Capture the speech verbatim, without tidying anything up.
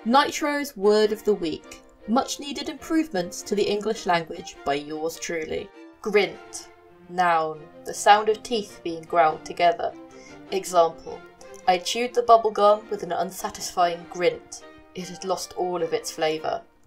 Nitro's word of the week. Much needed improvements to the English language by yours truly. Grint. Noun. The sound of teeth being ground together. Example. I chewed the bubblegum with an unsatisfying grint. It had lost all of its flavour.